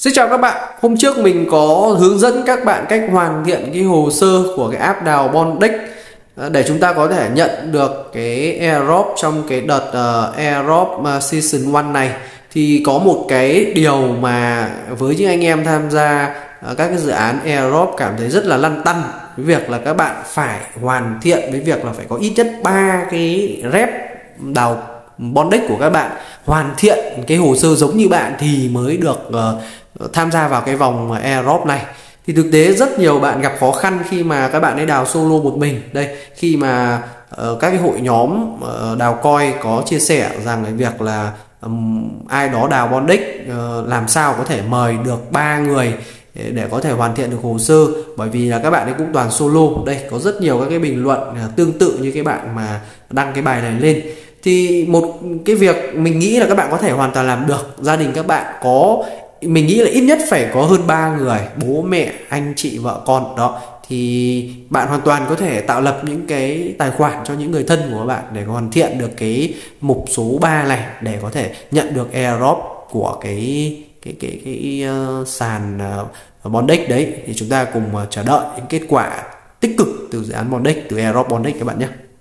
Xin chào các bạn. Hôm trước mình có hướng dẫn các bạn cách hoàn thiện cái hồ sơ của cái app đào Bondex để chúng ta có thể nhận được cái airdrop trong cái đợt airdrop season 1 này. Thì có một cái điều mà với những anh em tham gia các cái dự án airdrop cảm thấy rất là lăn tăn, với việc là các bạn phải hoàn thiện với việc là phải có ít nhất 3 cái rep đào Bondex của các bạn hoàn thiện cái hồ sơ giống như bạn thì mới được tham gia vào cái vòng airdrop này. Thì thực tế rất nhiều bạn gặp khó khăn khi mà các bạn ấy đào solo một mình. Đây, khi mà các cái hội nhóm đào coin có chia sẻ rằng cái việc là ai đó đào Bondex làm sao có thể mời được 3 người để có thể hoàn thiện được hồ sơ, bởi vì là các bạn ấy cũng toàn solo. Đây có rất nhiều các cái bình luận tương tự như cái bạn mà đăng cái bài này lên. Thì một cái việc mình nghĩ là các bạn có thể hoàn toàn làm được. Gia đình các bạn có, mình nghĩ là ít nhất phải có hơn 3 người, bố mẹ, anh chị, vợ con đó, thì bạn hoàn toàn có thể tạo lập những cái tài khoản cho những người thân của bạn để hoàn thiện được cái mục số 3 này, để có thể nhận được airdrop của cái sàn Bondex đấy. Thì chúng ta cùng chờ đợi những kết quả tích cực từ dự án Bondex, từ airdrop Bondex các bạn nhé.